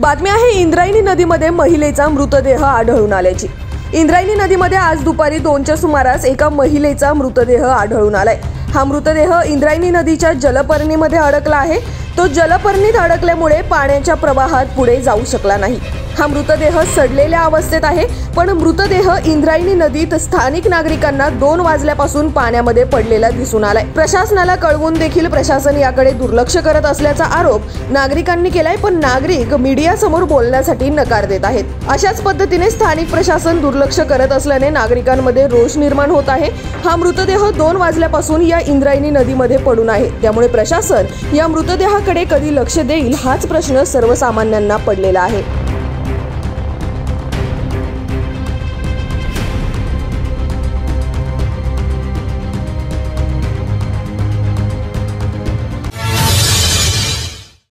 बातमी आहे इंद्रायणी नदीमध्ये महिलेचा मृतदेह आढळून आल्याची। इंद्रायणी नदीमध्ये आज दुपारी 2च्या सुमारास एका महिलेचा मृतदेह आढळून आलाय। हा मृतदेह इंद्रायणी नदीच्या जलपर्णीमध्ये अडकला आहे। तो जलपर्णीत अडकल्यामुळे पाण्याच्या प्रवाहात पुढे जाऊ शकला नाही। हा मृतदेह सडलेल्या अवस्थेत आहे, पण मृतदेह इंद्रायणी नदीत स्थानिक नागरिकांना 2 वाजल्यापासून पाण्यामध्ये पडलेला दिसून आलाय। प्रशासनाला कळवून देखील प्रशासन याकडे दुर्लक्ष करत असल्याचा आरोप नागरिकांनी केलाय, पण नागरिक मीडिया समोर बोलण्यासाठी नकार देत आहेत। अशाच पद्धतीने स्थानिक प्रशासन दुर्लक्ष करत असल्याने नागरिकांमध्ये रोष निर्माण होत आहे। हा मृतदेह 2 वाजल्यापासून या इंद्रायणी नदीमध्ये पडून आहे, त्यामुळे प्रशासन या मृतदेहाकडे कधी लक्ष देईल हाच प्रश्न सर्वसामान्यांना पडलेला आहे।